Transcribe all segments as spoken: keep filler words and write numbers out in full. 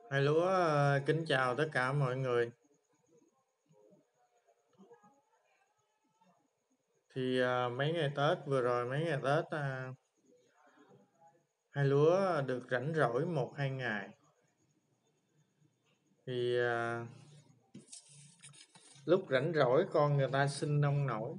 Hai lúa ờ, kính chào tất cả mọi người. Thì à, mấy ngày Tết vừa rồi, mấy ngày Tết à, hai lúa được rảnh rỗi một hai ngày. Thì à, lúc rảnh rỗi con người ta sinh nông nổi.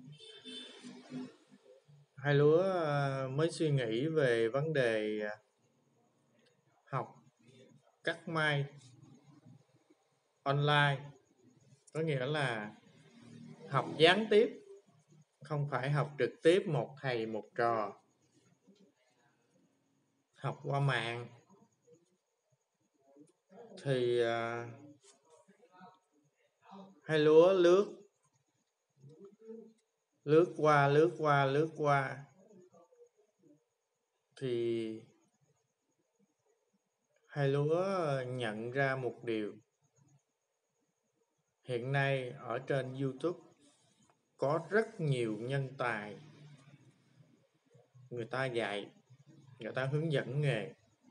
Hai lúa à, mới suy nghĩ về vấn đề à, học cắt may online, có nghĩa là học gián tiếp, không phải học trực tiếp một thầy một trò, học qua mạng. Thì à, hai lúa lướt lướt qua lướt qua lướt qua thì hai lúa nhận ra một điều. Hiện nay ở trên YouTube có rất nhiều nhân tài, người ta dạy, người ta hướng dẫn nghề.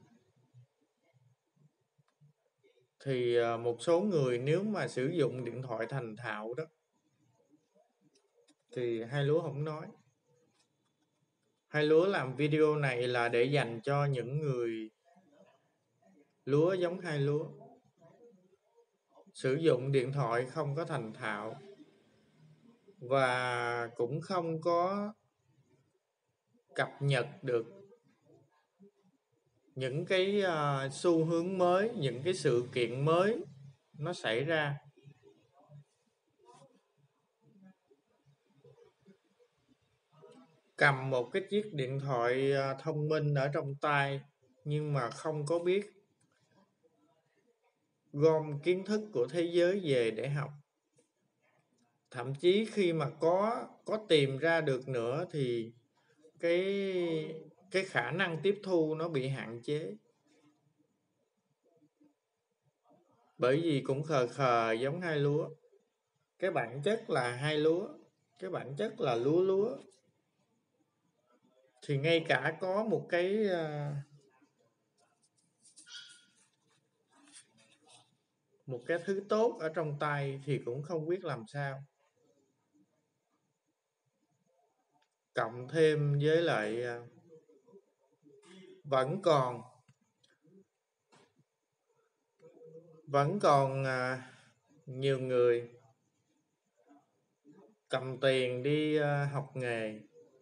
Thì à, một số người nếu mà sử dụng điện thoại thành thạo đó thì hai lúa không nói. Hai lúa làm video này là để dành cho những người lúa giống hai lúa, sử dụng điện thoại không có thành thạo và cũng không có cập nhật được những cái uh, xu hướng mới, những cái sự kiện mới nó xảy ra. Cầm một cái chiếc điện thoại uh, thông minh ở trong tay nhưng mà không có biết gom kiến thức của thế giới về để học. Thậm chí khi mà có có tìm ra được nữa thì cái cái khả năng tiếp thu nó bị hạn chế. Bởi vì cũng khờ khờ giống hai lúa. Cái bản chất là hai lúa, cái bản chất là lúa lúa. Thì ngay cả có một cái uh, một cái thứ tốt ở trong tay thì cũng không biết làm sao. Cộng thêm với lại uh, vẫn còn vẫn còn uh, nhiều người cầm tiền đi uh, học nghề,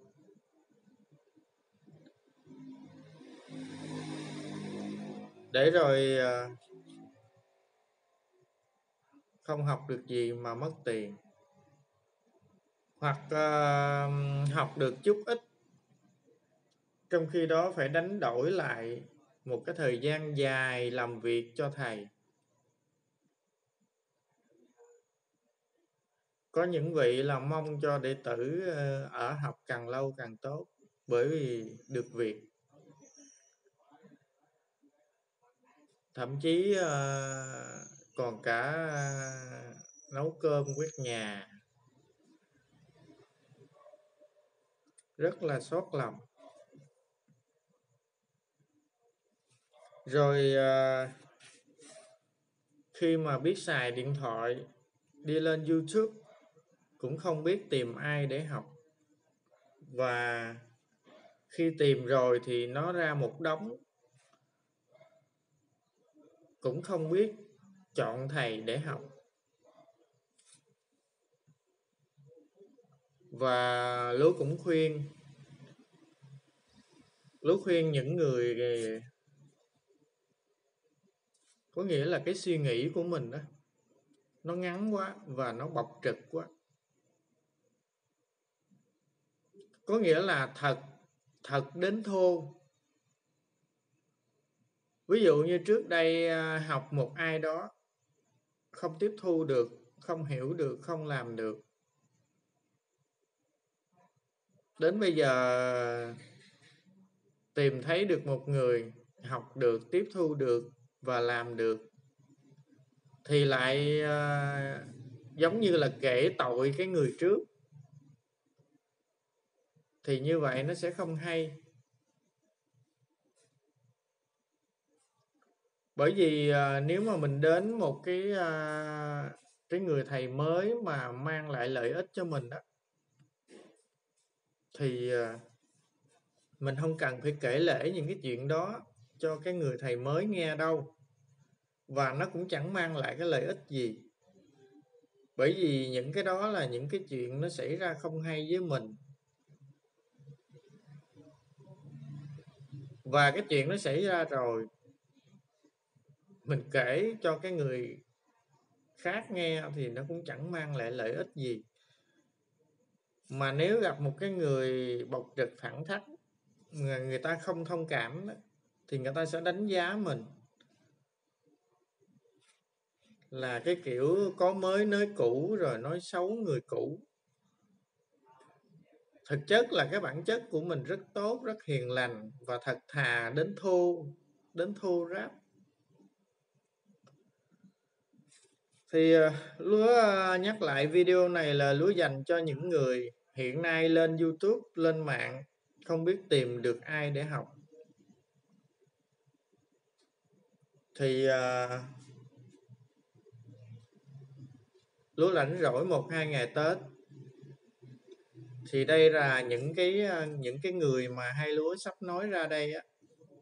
để rồi uh, không học được gì mà mất tiền, hoặc uh, học được chút ít, trong khi đó phải đánh đổi lại một cái thời gian dài làm việc cho thầy. Có những vị là mong cho đệ tử ở học càng lâu càng tốt, bởi vì được việc. Thậm chí uh, còn cả uh, nấu cơm quét nhà. Rất là xót lòng. Rồi uh, khi mà biết xài điện thoại, đi lên YouTube cũng không biết tìm ai để học. Và khi tìm rồi thì nó ra một đống, cũng không biết chọn thầy để học. Và Lúa cũng khuyên Lúa khuyên những người, có nghĩa là cái suy nghĩ của mình đó nó ngắn quá và nó bộc trực quá. Có nghĩa là thật thật đến thô. Ví dụ như trước đây học một ai đó không tiếp thu được, không hiểu được, không làm được. Đến bây giờ tìm thấy được một người học được, tiếp thu được và làm được thì lại uh, giống như là kể tội cái người trước. Thì như vậy nó sẽ không hay. Bởi vì à, nếu mà mình đến một cái à, cái người thầy mới mà mang lại lợi ích cho mình đó, thì à, mình không cần phải kể lể những cái chuyện đó cho cái người thầy mới nghe đâu, và nó cũng chẳng mang lại cái lợi ích gì. Bởi vì những cái đó là những cái chuyện nó xảy ra không hay với mình, và cái chuyện nó xảy ra rồi mình kể cho cái người khác nghe thì nó cũng chẳng mang lại lợi ích gì. Mà nếu gặp một cái người bộc trực thẳng thắn, người, người ta không thông cảm đó, thì người ta sẽ đánh giá mình là cái kiểu có mới nới cũ, rồi nói xấu người cũ. Thực chất là cái bản chất của mình rất tốt, rất hiền lành và thật thà đến thô, đến thô ráp. Thì Lúa nhắc lại video này là Lúa dành cho những người hiện nay lên YouTube, lên mạng không biết tìm được ai để học. Thì uh, Lúa rảnh rỗi một hai ngày Tết, thì đây là những cái những cái người mà hai Lúa sắp nói ra đây á,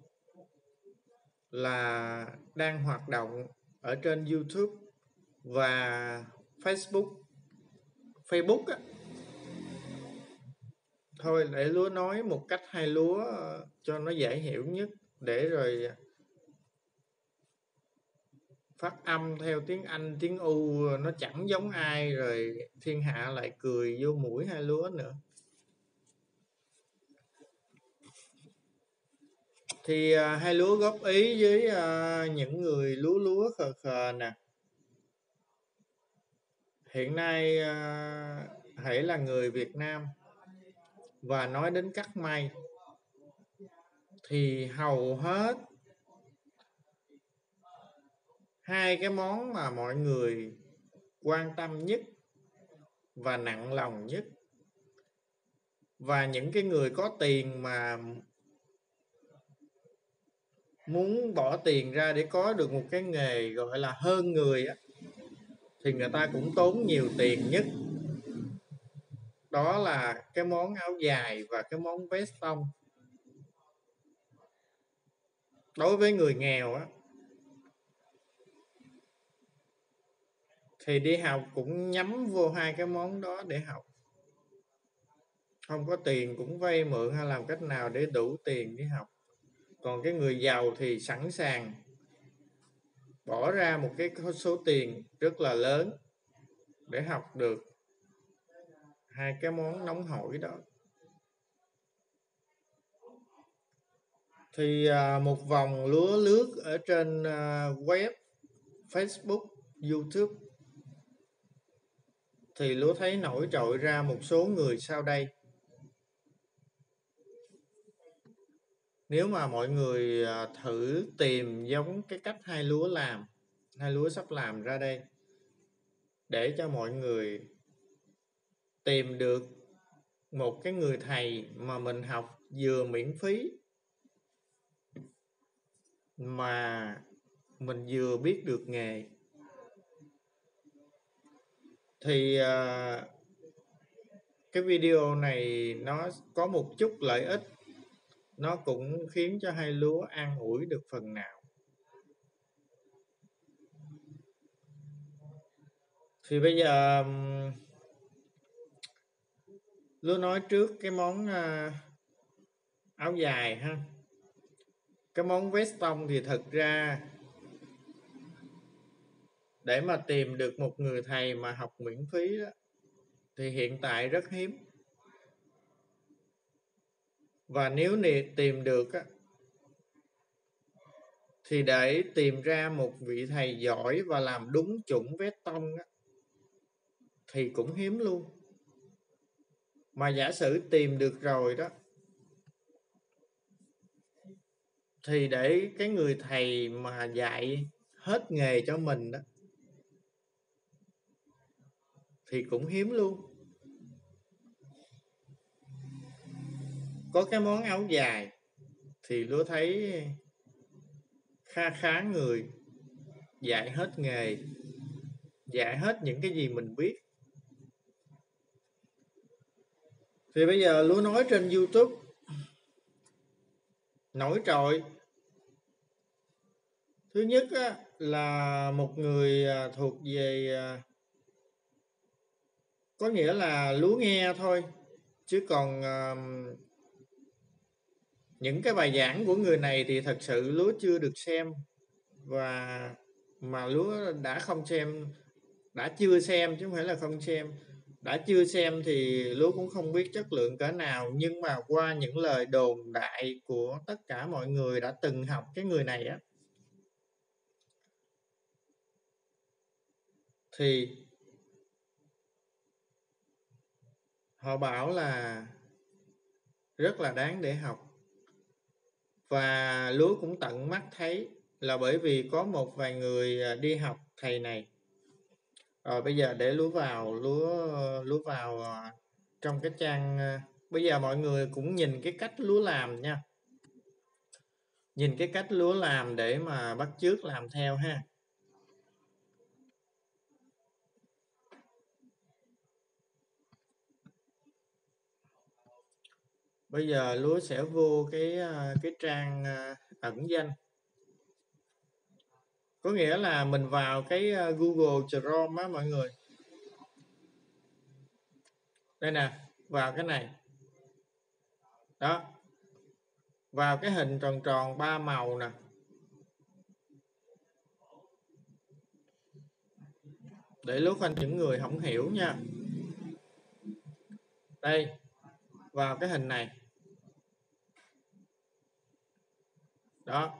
là đang hoạt động ở trên YouTube và Facebook. Facebook á, thôi để Lúa nói một cách hai Lúa cho nó dễ hiểu nhất, để rồi phát âm theo tiếng Anh, tiếng U nó chẳng giống ai, rồi thiên hạ lại cười vô mũi hai Lúa nữa. Thì à, hai Lúa góp ý với à, những người lúa lúa khờ khờ nè. Hiện nay à, hãy là người Việt Nam và nói đến cắt may, thì hầu hết hai cái món mà mọi người quan tâm nhất và nặng lòng nhất, và những cái người có tiền mà muốn bỏ tiền ra để có được một cái nghề gọi là hơn người á, thì người ta cũng tốn nhiều tiền nhất. Đó là cái món áo dài và cái món vest tông. Đối với người nghèo á, thì đi học cũng nhắm vô hai cái món đó để học. Không có tiền cũng vay mượn hay làm cách nào để đủ tiền đi học. Còn cái người giàu thì sẵn sàng bỏ ra một cái số tiền rất là lớn để học được hai cái món nóng hổi đó. Thì à, một vòng Lúa lướt ở trên à, web, Facebook, YouTube, thì Lúa thấy nổi trội ra một số người sau đây. Nếu mà mọi người à, thử tìm giống cái cách hai Lúa làm, hai Lúa sắp làm ra đây, để cho mọi người tìm được một cái người thầy mà mình học vừa miễn phí, mà mình vừa biết được nghề, thì uh, cái video này nó có một chút lợi ích, nó cũng khiến cho hai Lúa an ủi được phần nào. Thì bây giờ Lúa nói trước cái món uh, áo dài ha. Cái món vest tông thì thật ra để mà tìm được một người thầy mà học miễn phí đó, thì hiện tại rất hiếm. Và nếu tìm được á, thì để tìm ra một vị thầy giỏi và làm đúng chuẩn vest tông á, thì cũng hiếm luôn. Mà giả sử tìm được rồi đó, thì để cái người thầy mà dạy hết nghề cho mình đó, thì cũng hiếm luôn. Có cái món áo dài thì Lúa thấy kha khá người, dạy hết nghề, dạy hết những cái gì mình biết. Thì bây giờ Lúa nói trên YouTube nổi trội. Thứ nhất á, là một người thuộc về, có nghĩa là Lúa nghe thôi, chứ còn uh, những cái bài giảng của người này thì thật sự Lúa chưa được xem, và mà Lúa đã không xem, đã chưa xem chứ không phải là không xem, đã chưa xem thì Lúa cũng không biết chất lượng cỡ nào. Nhưng mà qua những lời đồn đại của tất cả mọi người đã từng học cái người này á, thì họ bảo là rất là đáng để học. Và Lúa cũng tận mắt thấy, là bởi vì có một vài người đi học thầy này. Rồi bây giờ để Lúa vào Lúa Lúa vào trong cái trang. Bây giờ mọi người cũng nhìn cái cách Lúa làm nha, nhìn cái cách Lúa làm để mà bắt chước làm theo ha. Bây giờ Lúa sẽ vô cái cái trang ẩn danh, có nghĩa là mình vào cái Google Chrome á mọi người. Đây nè, vào cái này đó, vào cái hình tròn tròn ba màu nè, để Lúa khoanh những người không hiểu nha. Đây, vào cái hình này đó,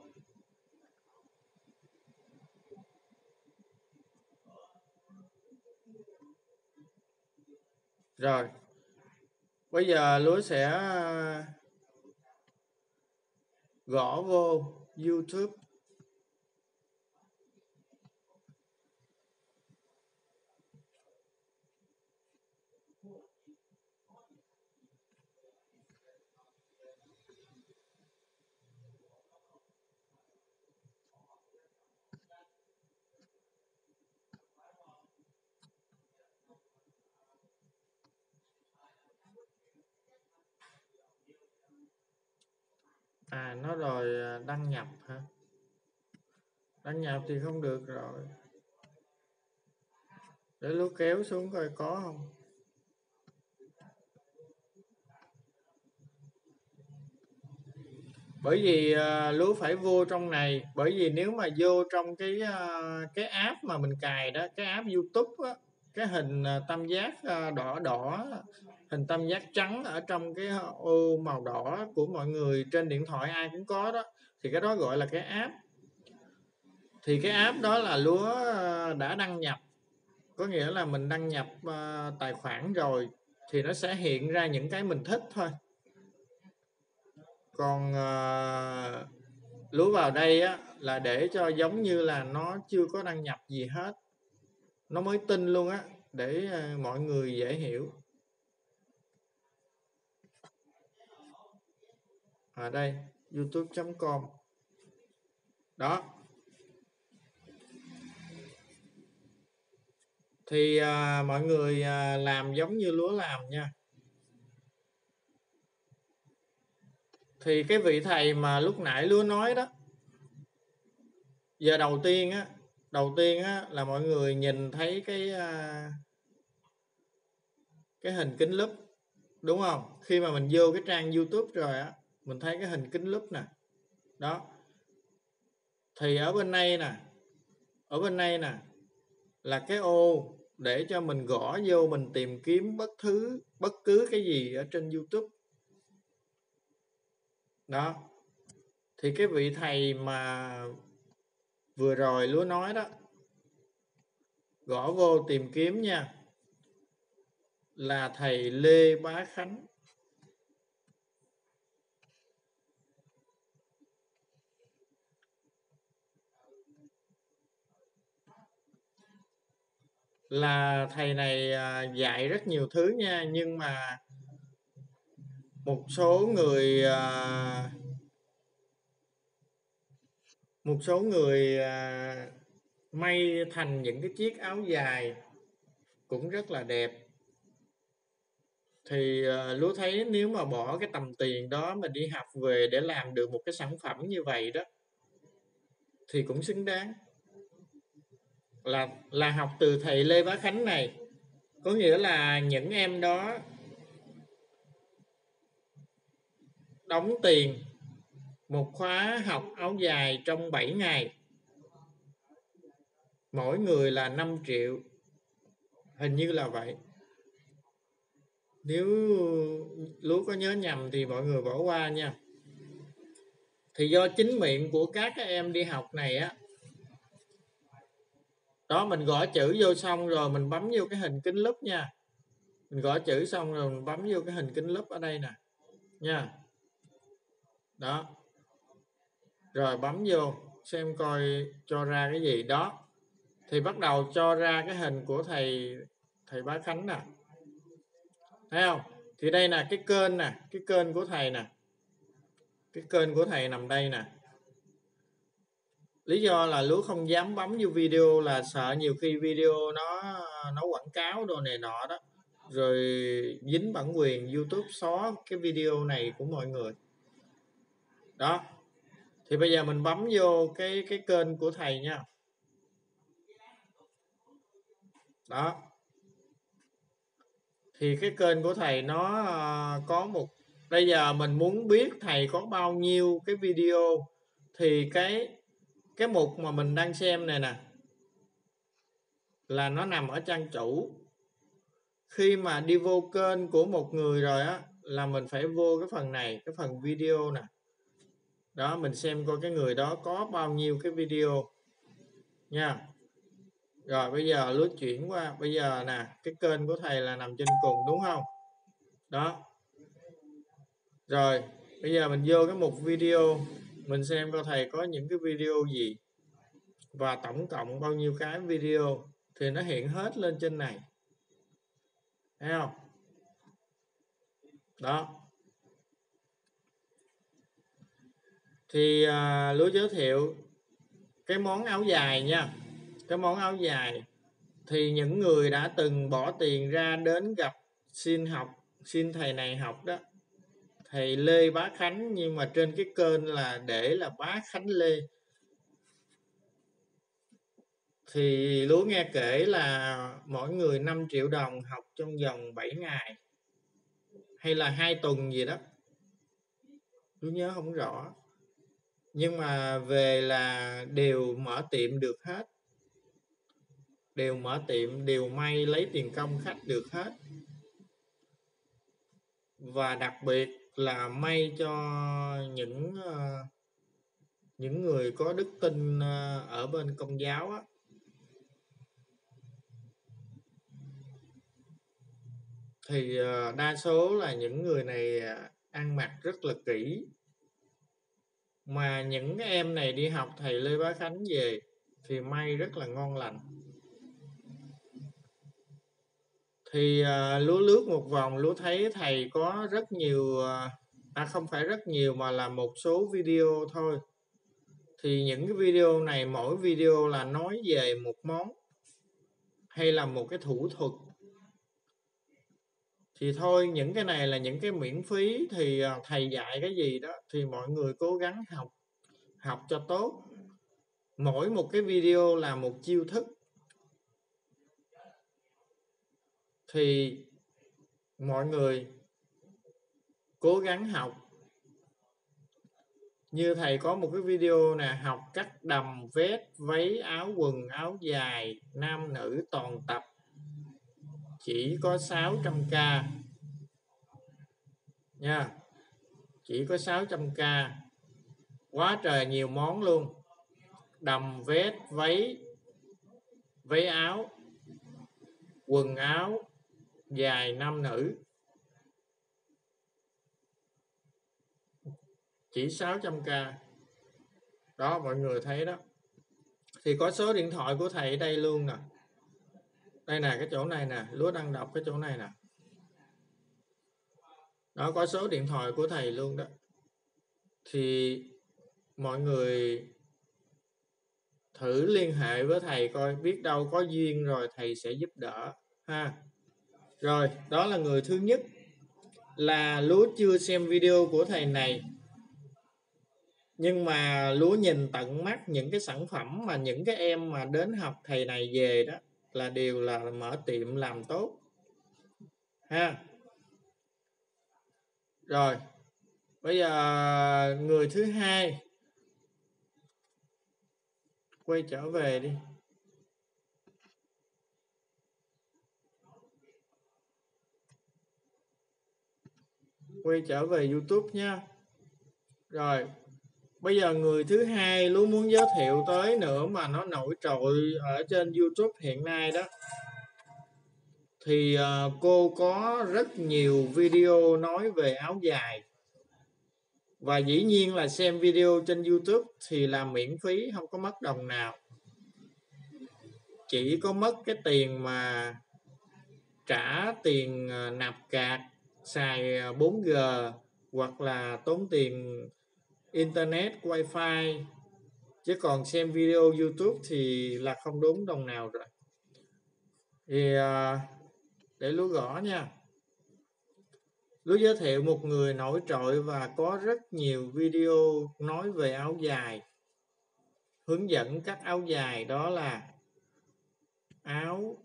rồi bây giờ Lúa sẽ gõ vô YouTube. À nó rồi đăng nhập hả? Đăng nhập thì không được rồi. Để Lúa kéo xuống coi có không. Bởi vì uh, Lúa phải vô trong này, bởi vì nếu mà vô trong cái uh, cái app mà mình cài đó, cái app YouTube á, cái hình uh, tam giác uh, đỏ đỏ, hình tam giác trắng ở trong cái ô màu đỏ của mọi người trên điện thoại ai cũng có đó, thì cái đó gọi là cái app. Thì cái app đó là Lúa uh, đã đăng nhập, có nghĩa là mình đăng nhập uh, tài khoản rồi thì nó sẽ hiện ra những cái mình thích thôi. Còn uh, Lúa vào đây á, là để cho giống như là nó chưa có đăng nhập gì hết, nó mới tin luôn á, để uh, mọi người dễ hiểu. Ở đây youtube chấm com đó, thì uh, mọi người uh, làm giống như Lúa làm nha. Thì cái vị thầy mà lúc nãy Lúa nói đó, giờ đầu tiên á, đầu tiên á là mọi người nhìn thấy cái uh, cái hình kính lúp, đúng không? Khi mà mình vô cái trang YouTube rồi á, mình thấy cái hình kính lúp nè đó, thì ở bên đây nè, ở bên đây nè là cái ô để cho mình gõ vô, mình tìm kiếm bất thứ bất cứ cái gì ở trên YouTube đó. Thì cái vị thầy mà vừa rồi Lúa nói đó, gõ vô tìm kiếm nha, là thầy Lê Bá Khánh. Là thầy này dạy rất nhiều thứ nha, nhưng mà một số người một số người à, may thành những cái chiếc áo dài cũng rất là đẹp. Thì à, Lúa thấy nếu mà bỏ cái tầm tiền đó mà đi học về để làm được một cái sản phẩm như vậy đó thì cũng xứng đáng. Là là học từ thầy Lê Bá Khánh này, có nghĩa là những em đó đóng tiền một khóa học áo dài trong bảy ngày, mỗi người là năm triệu, hình như là vậy. Nếu Lúa có nhớ nhầm thì mọi người bỏ qua nha. Thì do chính miệng của các em đi học này á, đó mình gõ chữ vô xong rồi mình bấm vô cái hình kính lúp nha. Mình gõ chữ xong rồi mình bấm vô cái hình kính lúp ở đây nè nha. Đó. Rồi bấm vô xem coi cho ra cái gì đó. Thì bắt đầu cho ra cái hình của thầy thầy Bá Khánh nè. Thấy không? Thì đây là cái kênh nè, cái kênh của thầy nè. Cái kênh của thầy nằm đây nè. Lý do là Lúa không dám bấm vô video là sợ nhiều khi video nó nó quảng cáo đồ này nọ đó, rồi dính bản quyền YouTube xóa cái video này của mọi người. Đó. Thì bây giờ mình bấm vô cái cái kênh của thầy nha. Đó. Thì cái kênh của thầy nó uh, có một, bây giờ mình muốn biết thầy có bao nhiêu cái video thì cái cái mục mà mình đang xem này nè là nó nằm ở trang chủ. Khi mà đi vô kênh của một người rồi á là mình phải vô cái phần này, cái phần video nè. Đó, mình xem coi cái người đó có bao nhiêu cái video nha. Rồi bây giờ Lúa chuyển qua, bây giờ nè, cái kênh của thầy là nằm trên cùng đúng không? Đó. Rồi, bây giờ mình vô cái mục video, mình xem coi thầy có những cái video gì và tổng cộng bao nhiêu cái video thì nó hiện hết lên trên này. Thấy không? Đó. Thì à, Lúa giới thiệu cái món áo dài nha. Cái món áo dài thì những người đã từng bỏ tiền ra đến gặp xin học, xin thầy này học đó, thầy Lê Bá Khánh, nhưng mà trên cái kênh là để là Bá Khánh Lê. Thì Lúa nghe kể là mỗi người năm triệu đồng học trong vòng bảy ngày hay là hai tuần gì đó, Lúa nhớ không rõ. Nhưng mà về là đều mở tiệm được hết, đều mở tiệm, đều may lấy tiền công khách được hết. Và đặc biệt là may cho những uh, những người có đức tin uh, ở bên Công giáo á. Thì uh, đa số là những người này uh, ăn mặc rất là kỹ. Mà những cái em này đi học thầy Lê Bá Khánh về thì may rất là ngon lành. Thì uh, Lúa lướt một vòng, Lúa thấy thầy có rất nhiều, uh, à không phải rất nhiều mà là một số video thôi. Thì những cái video này mỗi video là nói về một món hay là một cái thủ thuật. Thì thôi, những cái này là những cái miễn phí, thì uh, thầy dạy cái gì đó thì mọi người cố gắng học, học cho tốt. Mỗi một cái video là một chiêu thức. Thì mọi người cố gắng học. Như thầy có một cái video nè, học cắt đầm, vest, váy, áo quần, áo dài, nam nữ toàn tập. Chỉ có sáu trăm k nha. Chỉ có sáu trăm k. Quá trời nhiều món luôn. Đầm, vest, váy, váy áo, quần áo dài nam nữ. Chỉ sáu trăm k. Đó, mọi người thấy đó. Thì có số điện thoại của thầy ở đây luôn nè. Đây nè, cái chỗ này nè, Lúa đang đọc cái chỗ này nè. Đó, có số điện thoại của thầy luôn đó. Thì mọi người thử liên hệ với thầy coi, biết đâu có duyên rồi thầy sẽ giúp đỡ ha. Rồi, đó là người thứ nhất, là Lúa chưa xem video của thầy này, nhưng mà Lúa nhìn tận mắt những cái sản phẩm mà những cái em mà đến học thầy này về đó là đều là mở tiệm làm tốt ha. Rồi, bây giờ người thứ hai, quay trở về đi. Quay trở về YouTube nha. Rồi, bây giờ người thứ hai Lúa muốn giới thiệu tới nữa mà nó nổi trội ở trên YouTube hiện nay đó. Thì uh, cô có rất nhiều video nói về áo dài. Và dĩ nhiên là xem video trên YouTube thì là miễn phí, không có mất đồng nào. Chỉ có mất cái tiền mà trả tiền uh, nạp card, xài bốn G hoặc là tốn tiền Internet, Wi-Fi. Chứ còn xem video YouTube thì là không đúng đồng nào rồi. Thì uh, để Lúa gõ nha. Lúa giới thiệu một người nổi trội và có rất nhiều video nói về áo dài, hướng dẫn các áo dài, đó là áo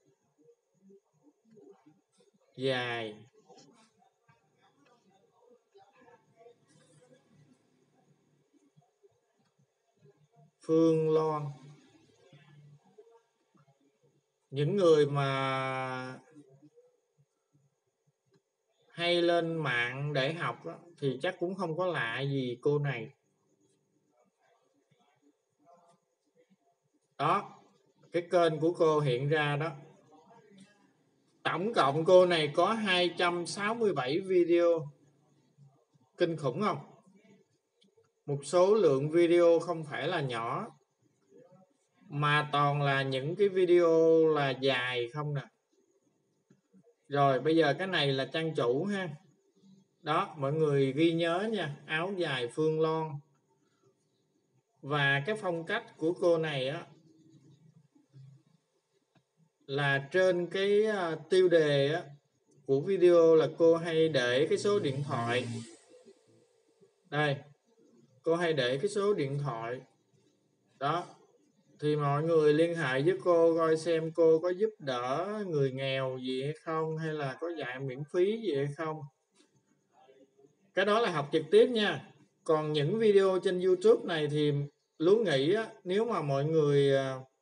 dài Phương Loan. Những người mà hay lên mạng để học đó, thì chắc cũng không có lạ gì cô này. Đó, cái kênh của cô hiện ra đó. Tổng cộng cô này có hai trăm sáu mươi bảy video. Kinh khủng không? Một số lượng video không phải là nhỏ, mà toàn là những cái video là dài không nè. Rồi bây giờ cái này là trang chủ ha. Đó, mọi người ghi nhớ nha, áo dài Phương Loan. Và cái phong cách của cô này á là trên cái uh, tiêu đề á, của video là cô hay để cái số điện thoại. Đây, cô hay để cái số điện thoại. Đó, thì mọi người liên hệ với cô coi xem cô có giúp đỡ người nghèo gì hay không, hay là có dạy miễn phí gì hay không. Cái đó là học trực tiếp nha. Còn những video trên YouTube này thì Lúa nghĩ á, nếu mà mọi người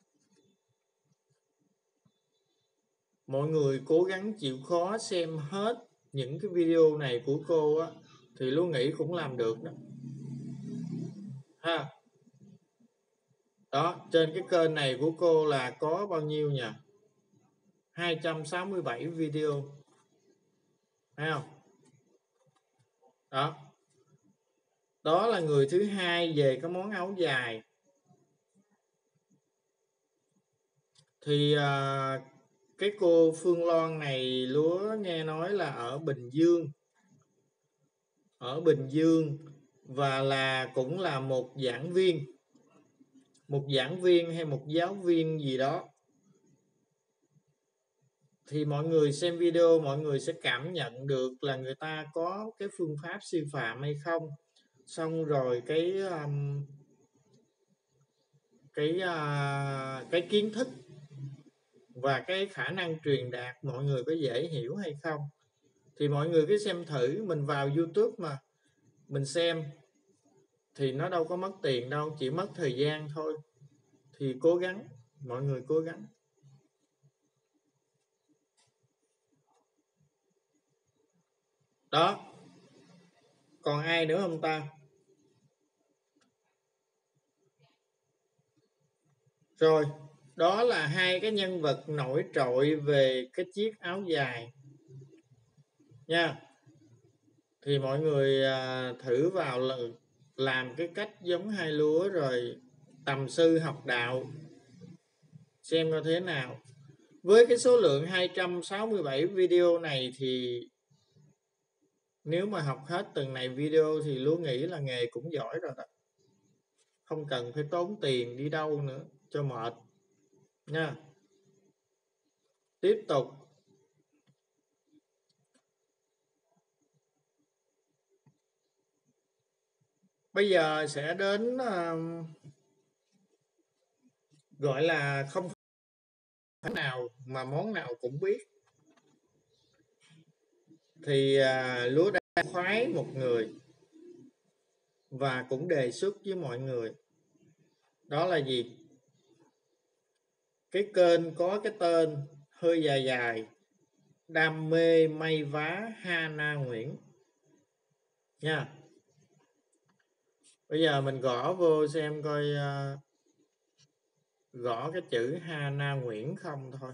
mọi người cố gắng chịu khó xem hết những cái video này của cô á, thì Lúa nghĩ cũng làm được đó ha. Đó, trên cái kênh này của cô là có bao nhiêu nhỉ? hai trăm sáu mươi bảy video. Thấy không? Đó. Đó là người thứ hai về cái món áo dài. Thì à, cái cô Phương Loan này Lúa nghe nói là ở Bình Dương. Ở Bình Dương và là cũng là một giảng viên. Một giảng viên hay một giáo viên gì đó. Thì mọi người xem video mọi người sẽ cảm nhận được là người ta có cái phương pháp sư phạm hay không. Xong rồi cái um, cái uh, cái kiến thức và cái khả năng truyền đạt mọi người có dễ hiểu hay không. Thì mọi người cứ xem thử, mình vào YouTube mà mình xem thì nó đâu có mất tiền đâu, chỉ mất thời gian thôi. Thì cố gắng, mọi người cố gắng. Đó. Còn ai nữa không ta? Rồi, đó là hai cái nhân vật nổi trội về cái chiếc áo dài nha. Thì mọi người à, thử vào làm cái cách giống hai lúa rồi tầm sư học đạo xem coi thế nào. Với cái số lượng hai trăm sáu mươi bảy video này thì nếu mà học hết từng này video thì Lúa nghĩ là nghề cũng giỏi rồi đó không cần phải tốn tiền đi đâu nữa cho mệt nha. Tiếp tục. Bây giờ sẽ đến uh, gọi là không phải nào mà món nào cũng biết. Thì uh, Lúa đang khoái một người và cũng đề xuất với mọi người. Đó là gì? Cái kênh có cái tên hơi dài dài, Đam mê may vá Hana Nguyễn nha. Bây giờ mình gõ vô xem coi, uh, gõ cái chữ Hana Nguyễn không thôi.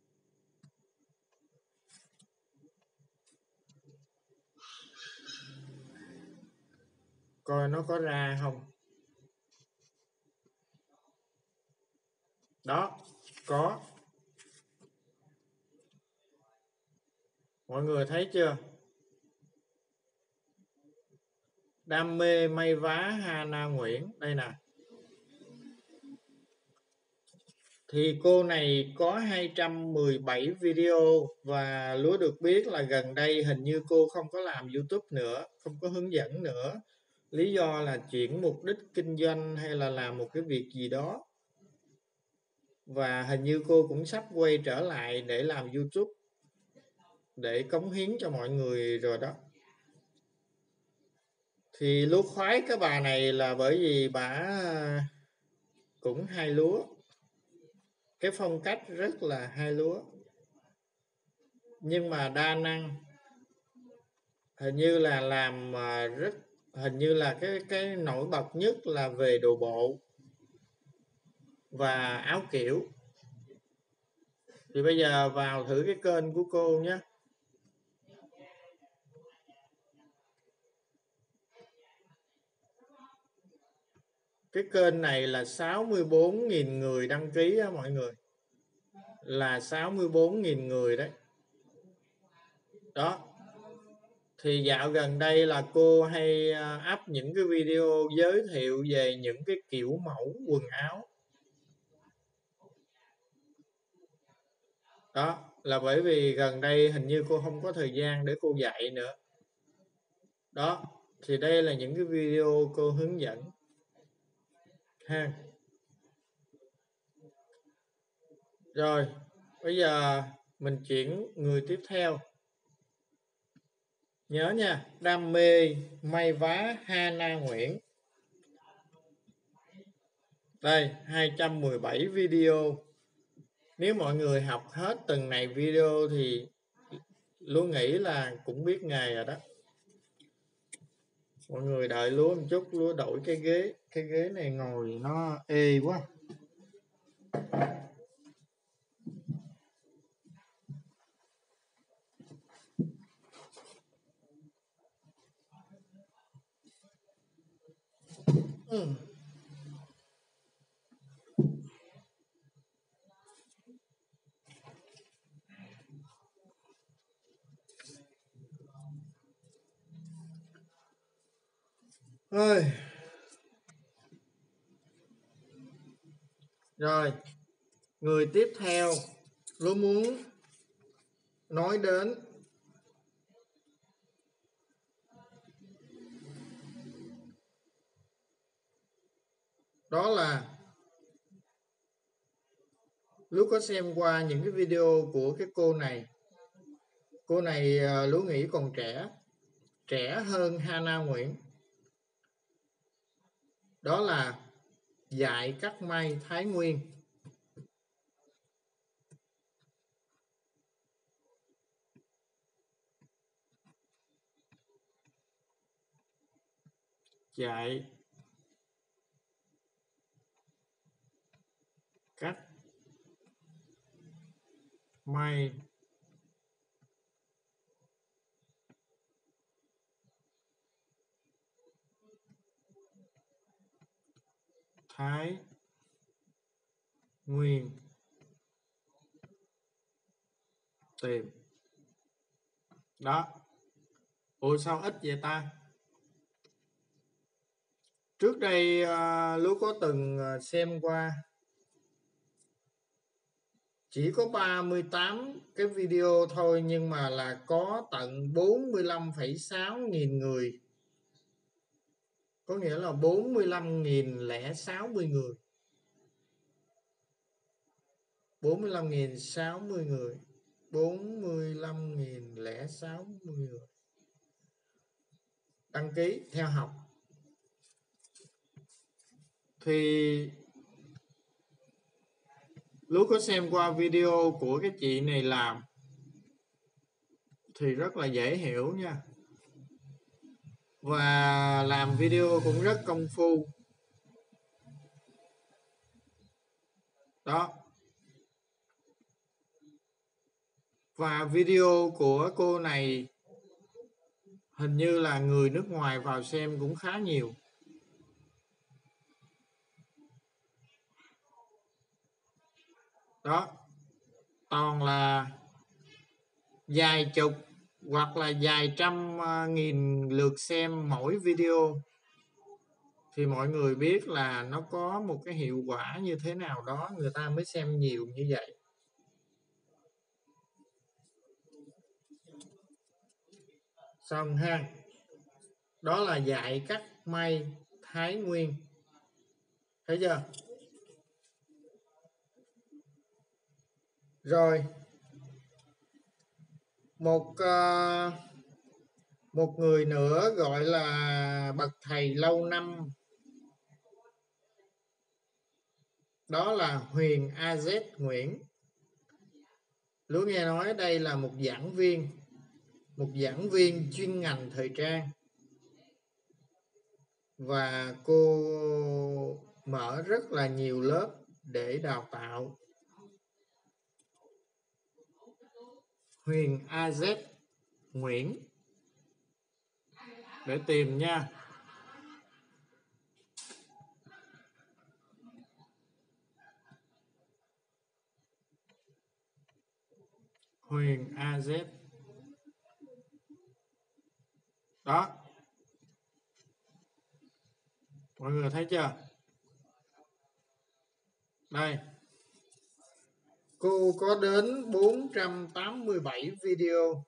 Coi nó có ra không. Đó, có. Mọi người thấy chưa? Đam mê may vá Hana Nguyễn. Đây nè. Thì cô này có hai trăm mười bảy video. Và Lúa được biết là gần đây hình như cô không có làm YouTube nữa, không có hướng dẫn nữa. Lý do là chuyển mục đích kinh doanh hay là làm một cái việc gì đó. Và hình như cô cũng sắp quay trở lại để làm YouTube, để cống hiến cho mọi người rồi đó. Thì Lúa khoái cái bà này là bởi vì bà cũng hay Lúa. Cái phong cách rất là hay Lúa. Nhưng mà đa năng. Hình như là làm rất, hình như là cái cái nổi bật nhất là về đồ bộ và áo kiểu. Thì bây giờ vào thử cái kênh của cô nhé. Cái kênh này là sáu mươi bốn nghìn người đăng ký á mọi người. Là sáu mươi bốn nghìn người đấy. Đó. Thì dạo gần đây là cô hay up những cái video giới thiệu về những cái kiểu mẫu quần áo. Đó. Là bởi vì gần đây hình như cô không có thời gian để cô dạy nữa. Đó. Thì đây là những cái video cô hướng dẫn. Ha. Rồi. Bây giờ mình chuyển người tiếp theo. Nhớ nha. Đam mê may vá Hana Nguyễn. Đây. hai trăm mười bảy video. Nếu mọi người học hết từng này video thì Lúa nghĩ là cũng biết nghề rồi đó. Mọi người đợi Lúa một chút, Lúa đổi cái ghế. Cái ghế này ngồi nó ê quá. Ừ. Ơi. Rồi. Người tiếp theo Lúa muốn nói đến đó là Lúa có xem qua những cái video của cái cô này. Cô này Lúa nghĩ còn trẻ, trẻ hơn Hana Nguyễn. Đó là dạy cắt may Thái Nguyên. Dạy cắt may Thái Nguyên. Tìm. Đó. Ủa sao ít vậy ta? Trước đây uh, Lúa có từng xem qua, chỉ có ba mươi tám cái video thôi, nhưng mà là có tận bốn mươi lăm phẩy sáu nghìn người, có nghĩa là bốn mươi lăm nghìn lẻ sáu mươi người, bốn mươi lăm nghìn sáu mươi người, bốn mươi lăm nghìn lẻ sáu mươi người đăng ký theo học. Thì Lúa có xem qua video của cái chị này làm thì rất là dễ hiểu nha, và làm video cũng rất công phu đó. Và video của cô này hình như là người nước ngoài vào xem cũng khá nhiều. Đó, toàn là vài chục hoặc là vài trăm nghìn lượt xem mỗi video, thì mọi người biết là nó có một cái hiệu quả như thế nào đó, người ta mới xem nhiều như vậy. Xong ha, đó là dạy cắt may Thái Nguyên, thấy chưa? Rồi một uh, một người nữa gọi là bậc thầy lâu năm, đó là Huyền a zét Nguyễn. Lúa nghe nói đây là một giảng viên, một giảng viên chuyên ngành thời trang, và cô mở rất là nhiều lớp để đào tạo. Huyền a zét Nguyễn, để tìm nha. Huyền a zét đó, mọi người thấy chưa? Đây, cô có đến bốn trăm tám mươi bảy video,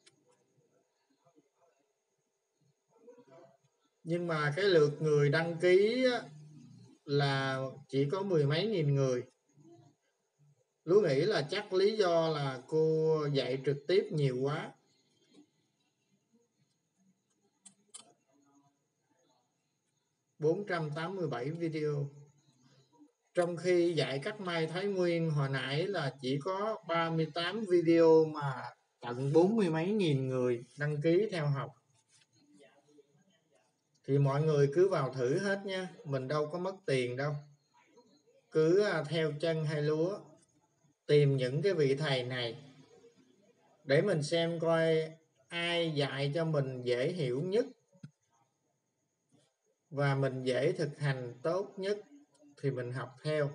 nhưng mà cái lượt người đăng ký là chỉ có mười mấy nghìn người. Lúa nghĩ là chắc lý do là cô dạy trực tiếp nhiều quá. bốn trăm tám mươi bảy video. Trong khi dạy cắt may Thái Nguyên hồi nãy là chỉ có ba mươi tám video mà tận bốn mươi mấy nghìn người đăng ký theo học. Thì mọi người cứ vào thử hết nha, mình đâu có mất tiền đâu. Cứ theo chân Hai Lúa tìm những cái vị thầy này để mình xem coi ai dạy cho mình dễ hiểu nhất và mình dễ thực hành tốt nhất thì mình học theo.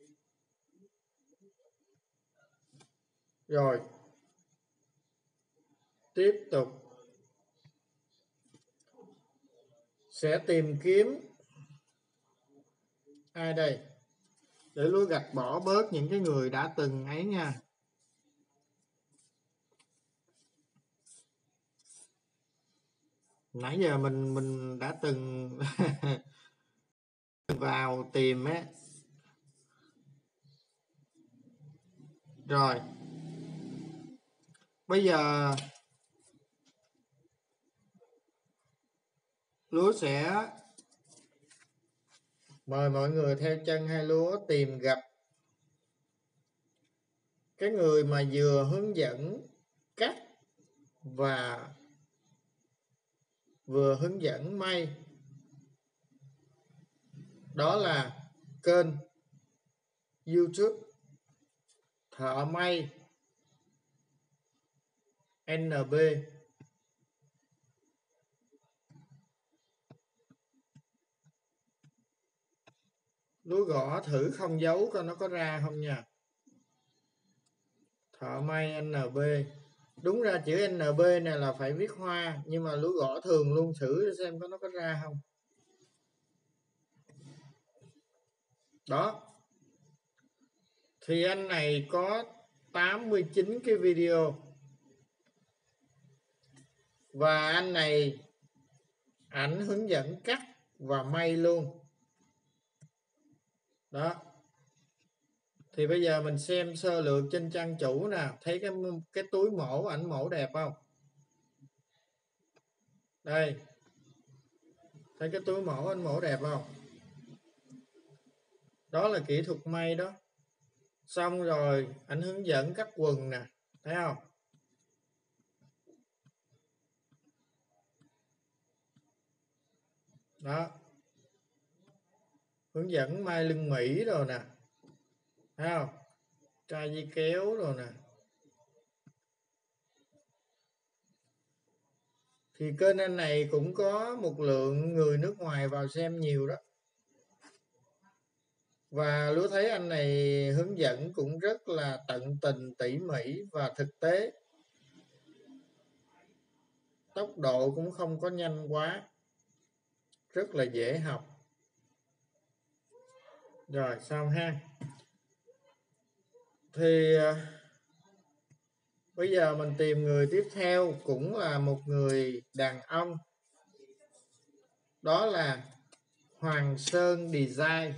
Rồi tiếp tục sẽ tìm kiếm ai đây, để Lúa gạch bỏ bớt những cái người đã từng ấy nha. Nãy giờ mình mình đã từng vào tìm á. Rồi bây giờ Lúa sẽ mời mọi người theo chân Hai Lúa tìm gặp cái người mà vừa hướng dẫn cắt và vừa hướng dẫn may. Đó là kênh YouTube Thợ May en bê. Lúa gõ thử không dấu coi nó có ra không nha. Thợ May en bê. Đúng ra chữ en bê này là phải viết hoa, nhưng mà Lúa gõ thường luôn, thử xem có nó có ra không. Đó. Thì anh này có tám mươi chín cái video. Và anh này ảnh hướng dẫn cắt và may luôn. Đó. Thì bây giờ mình xem sơ lược trên trang chủ nè, thấy cái cái túi mổ ảnh mổ đẹp không? Đây. Thấy cái túi mổ anh mổ đẹp không? Đó là kỹ thuật may đó. Xong rồi anh hướng dẫn cắt quần nè, thấy không? Đó. Hướng dẫn may lưng Mỹ rồi nè, thấy không? Trai dây kéo rồi nè. Thì kênh anh này cũng có một lượng người nước ngoài vào xem nhiều đó. Và Lúa thấy anh này hướng dẫn cũng rất là tận tình, tỉ mỉ và thực tế. Tốc độ cũng không có nhanh quá, rất là dễ học. Rồi xong ha. Thì bây giờ mình tìm người tiếp theo, cũng là một người đàn ông. Đó là Hoàng Sơn Design.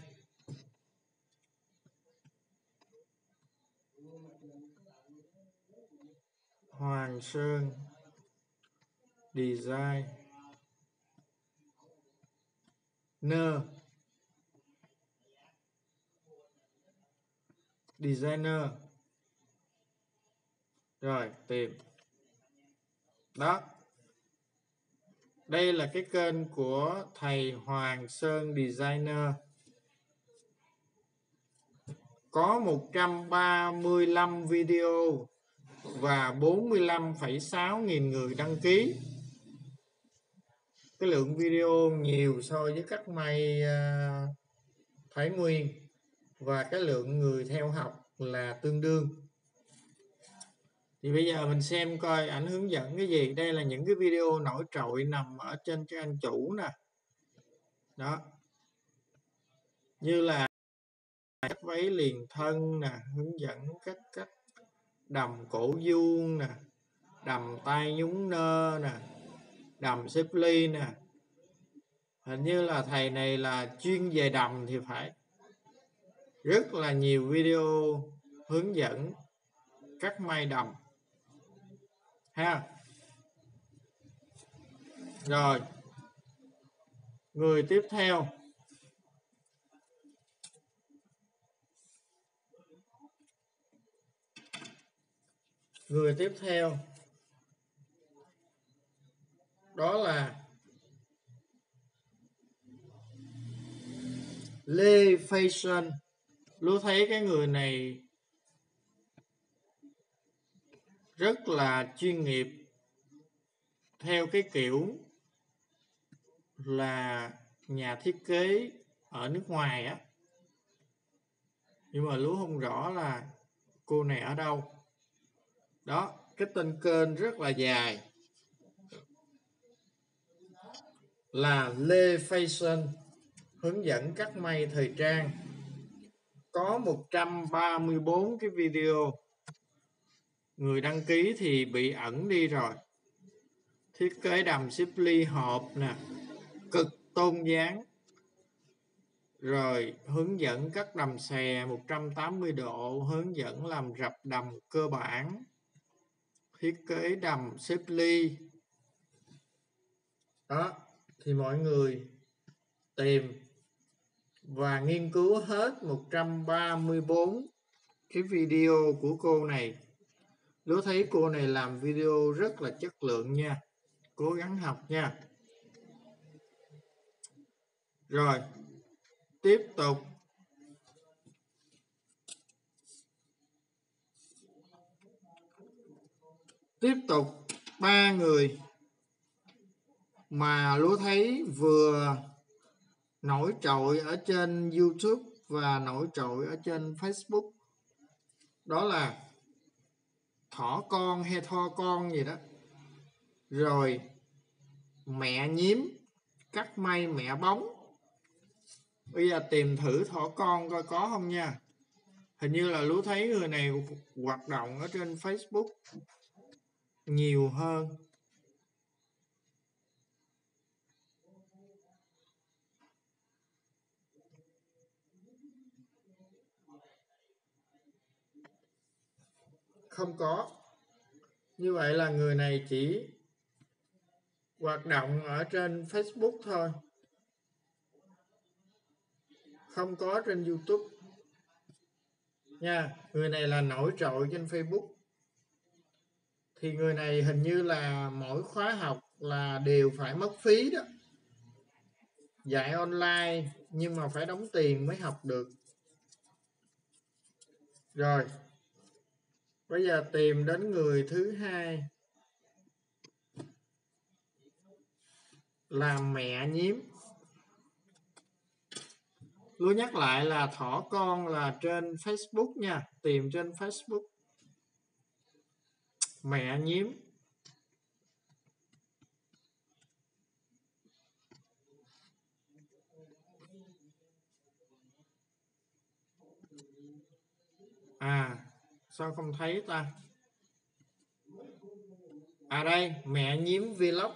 Hoàng Sơn Design Nơ Designer. Rồi tìm. Đó. Đây là cái kênh của thầy Hoàng Sơn Designer. Có một trăm ba mươi lăm video và bốn mươi lăm phẩy sáu nghìn người đăng ký. Cái lượng video nhiều so với cắt may uh, Thái Nguyên. Và cái lượng người theo học là tương đương. Thì bây giờ mình xem coi ảnh hướng dẫn cái gì. Đây là những cái video nổi trội nằm ở trên trang chủ nè. Đó. Như là cắt váy liền thân nè, hướng dẫn cách cắt đầm cổ vuông nè, đầm tay nhúng nơ nè, đầm xếp ly nè. Hình như là thầy này là chuyên về đầm thì phải. Rất là nhiều video hướng dẫn cắt may đầm ha. Rồi người tiếp theo người tiếp theo đó là Lê Fashion. Lúa thấy cái người này rất là chuyên nghiệp, theo cái kiểu là nhà thiết kế ở nước ngoài á. Nhưng mà Lúa không rõ là cô này ở đâu. Đó, cái tên kênh rất là dài, là Lê Fashion, hướng dẫn cắt may thời trang. Có một trăm ba mươi bốn cái video. Người đăng ký thì bị ẩn đi rồi. Thiết kế đầm xếp ly hộp nè, cực tôn dáng. Rồi hướng dẫn cắt đầm xè một trăm tám mươi độ, hướng dẫn làm rập đầm cơ bản, thiết kế đầm xếp ly. Đó, thì mọi người tìm và nghiên cứu hết một trăm ba mươi bốn cái video của cô này. Lúa thấy cô này làm video rất là chất lượng nha. Cố gắng học nha. Rồi, tiếp tục. Tiếp tục ba người mà Lúa thấy vừa nổi trội ở trên YouTube và nổi trội ở trên Facebook. Đó là Thỏ Con hay Tho Con gì đó. Rồi Mẹ Nhím, cắt may mẹ bóng. Bây giờ tìm thử thỏ con coi có không nha. Hình như là Lú thấy người này hoạt động ở trên Facebook nhiều hơn. Không có. Như vậy là người này chỉ hoạt động ở trên Facebook thôi, không có trên YouTube nha. Người này là nổi trội trên Facebook. Thì người này hình như là mỗi khóa học là đều phải mất phí đó, dạy online nhưng mà phải đóng tiền mới học được. Rồi bây giờ tìm đến người thứ hai, là mẹ nhím. Tôi nhắc lại là thỏ con là trên Facebook nha, tìm trên Facebook. Mẹ nhím. À sao không thấy ta? À đây, mẹ nhím vlog.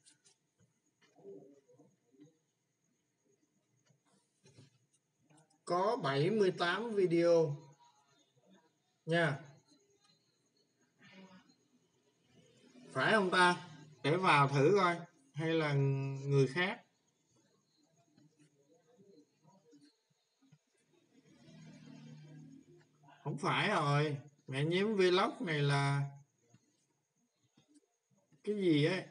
Có bảy mươi tám video nha. Phải không ta? Để vào thử coi, hay là người khác? Không phải rồi. Mẹ nhím vlog này là cái gì ấy?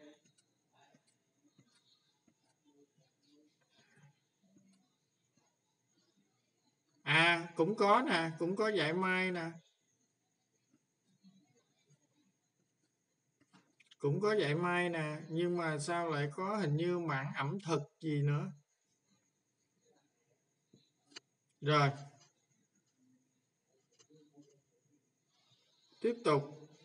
À cũng có nè, cũng có dạy mai nè, cũng có dạy mai nè, nhưng mà sao lại có hình như mảng ẩm thực gì nữa. Rồi tiếp tục.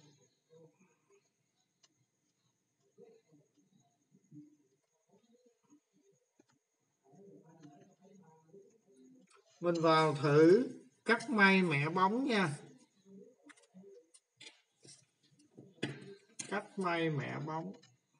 Mình vào thử cắt may mẹ bóng nha. Cắt may mẹ bóng.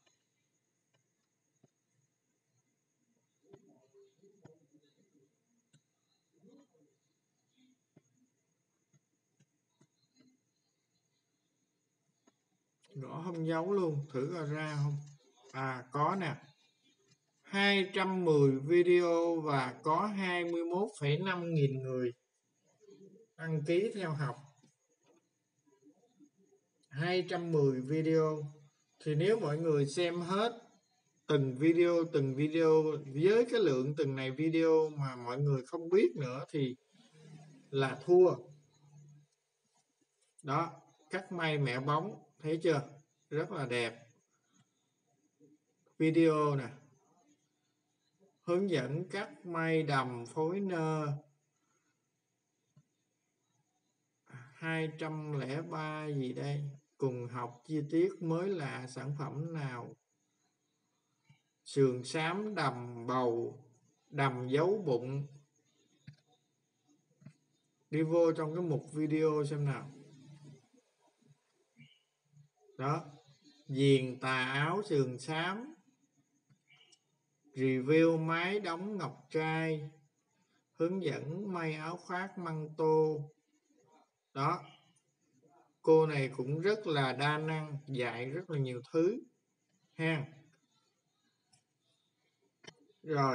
Gõ không dấu luôn, thử coi ra không. À có nè, hai trăm mười video và có hai mươi mốt phẩy năm nghìn người đăng ký theo học. Hai trăm mười video. Thì nếu mọi người xem hết từng video từng video với cái lượng từng này video mà mọi người không biết nữa thì là thua. Đó, cắt may mẹ bóng, thấy chưa? Rất là đẹp. Video nè, hướng dẫn cắt may đầm phối nơ. Hai trăm lẻ ba gì đây? Cùng học chi tiết mới lạ, sản phẩm nào? Sườn xám đầm bầu, đầm dấu bụng. Đi vô trong cái mục video xem nào. Đó, viền tà áo sườn xám, review máy đóng ngọc trai, hướng dẫn may áo khoác măng tô. Đó, cô này cũng rất là đa năng, dạy rất là nhiều thứ ha. Rồi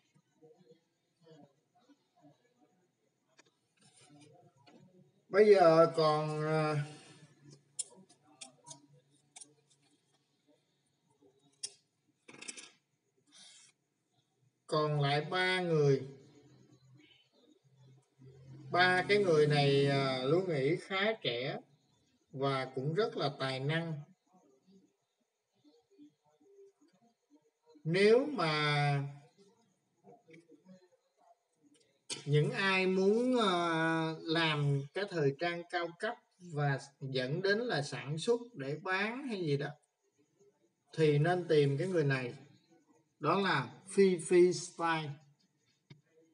bây giờ còn còn lại ba người. Ba cái người này Lưu nghĩ khá trẻ và cũng rất là tài năng. Nếu mà những ai muốn làm cái thời trang cao cấp và dẫn đến là sản xuất để bán hay gì đó thì nên tìm cái người này. Đó là Phi Phi Style.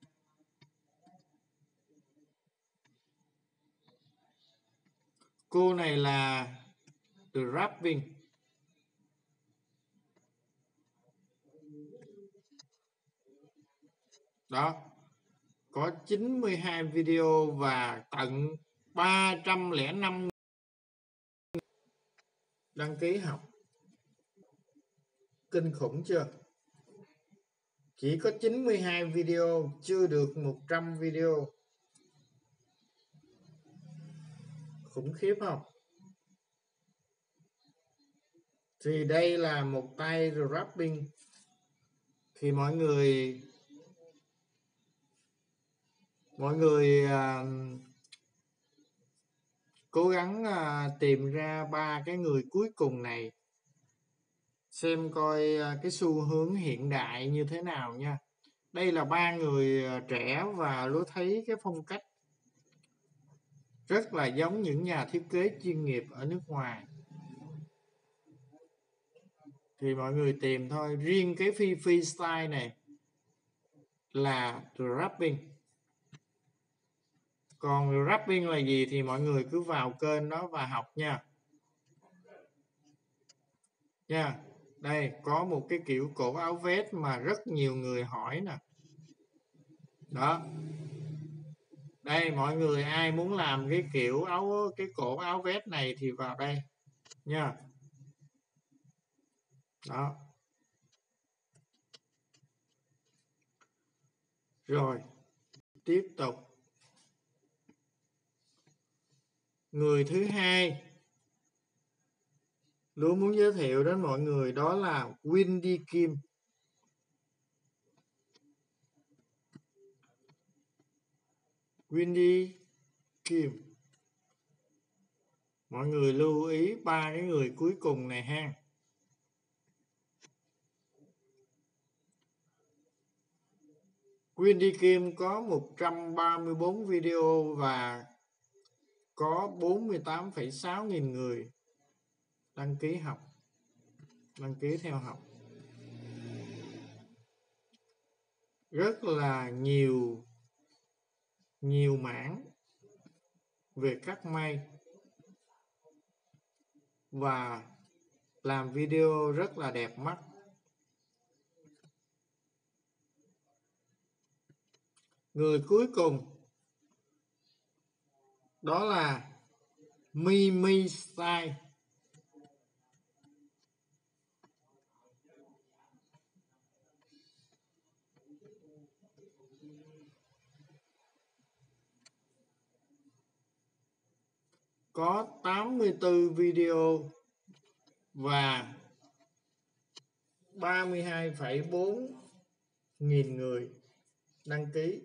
Cô này là Rapping. Đó, có chín mươi hai video và tận ba trăm lẻ năm đăng ký học. Kinh khủng chưa? Chỉ có chín mươi hai video, chưa được một trăm video. Khủng khiếp không? Thì đây là một tay Rapping. Thì mọi người mọi người à, cố gắng à, tìm ra ba cái người cuối cùng này, xem coi à, cái xu hướng hiện đại như thế nào nha. Đây là ba người à, trẻ và Lúa thấy cái phong cách rất là giống những nhà thiết kế chuyên nghiệp ở nước ngoài. Thì mọi người tìm thôi. Riêng cái Phi Phi Style này là Rapping. Còn Rapping là gì thì mọi người cứ vào kênh đó và học nha. Nha. Đây có một cái kiểu cổ áo vest mà rất nhiều người hỏi nè. Đó. Đây mọi người ai muốn làm cái kiểu áo cái cổ áo vest này thì vào đây nha. Đó. Rồi, tiếp tục. Người thứ hai Lúa muốn giới thiệu đến mọi người đó là Wendy Kim. Wendy Kim. Mọi người lưu ý ba cái người cuối cùng này ha. Wendy Kim có một trăm ba mươi bốn video và có bốn mươi tám phẩy sáu nghìn người đăng ký học, đăng ký theo học. Rất là nhiều nhiều mảng về cắt may và làm video rất là đẹp mắt. Người cuối cùng đó là Mimi Style. Có tám mươi tư video và ba mươi hai phẩy bốn nghìn người đăng ký.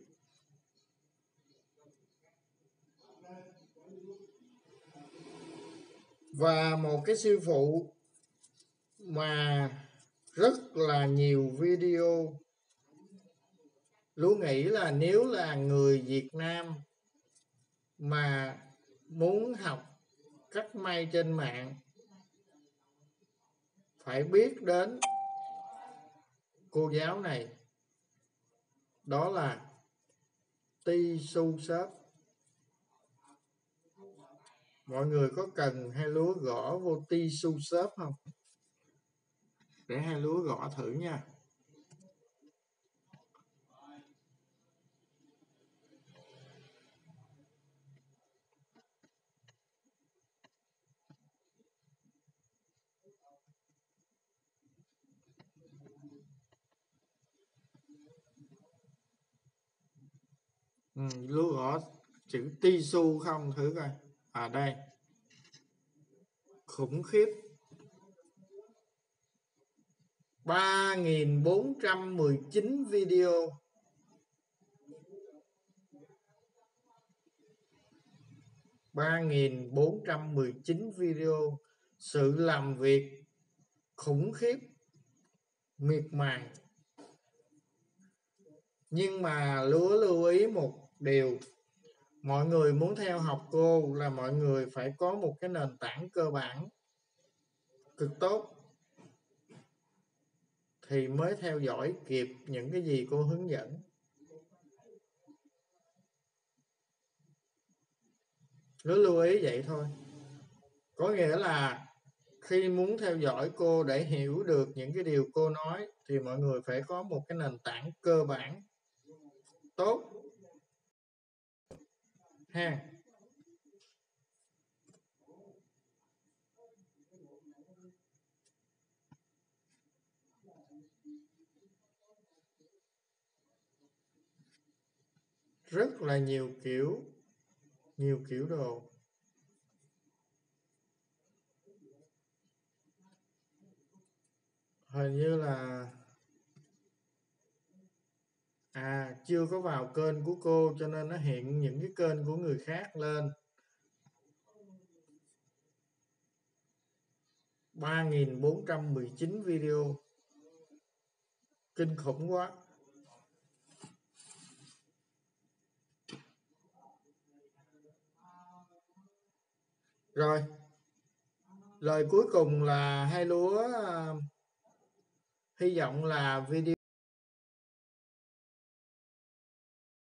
Và một cái sư phụ mà rất là nhiều video. Lúa nghĩ là nếu là người Việt Nam mà muốn học cắt may trên mạng phải biết đến cô giáo này, đó là Tissue Shop. Mọi người có cần hai Lúa gõ vô Tissue Shop không? Để hai Lúa gõ thử nha. Ừ, Lúa gõ chữ Tissue không thử coi. À đây. Khủng khiếp. ba nghìn bốn trăm mười chín video. ba nghìn bốn trăm mười chín video. Sự làm việc khủng khiếp, miệt mài. Nhưng mà Lúa lưu ý một điều. Mọi người muốn theo học cô là mọi người phải có một cái nền tảng cơ bản cực tốt thì mới theo dõi kịp những cái gì cô hướng dẫn. Lúa lưu ý vậy thôi. Có nghĩa là khi muốn theo dõi cô để hiểu được những cái điều cô nói thì mọi người phải có một cái nền tảng cơ bản tốt ha. Rất là nhiều kiểu, nhiều kiểu đồ. Hình như là à chưa có vào kênh của cô cho nên nó hiện những cái kênh của người khác lên. ba nghìn bốn trăm mười chín video, kinh khủng quá. Rồi, lời cuối cùng là hai lúa uh, hy vọng là video